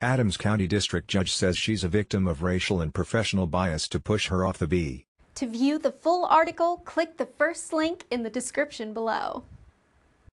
Adams County District Judge says she's a victim of racial and professional bias to push her off the B. To view the full article, click the first link in the description below.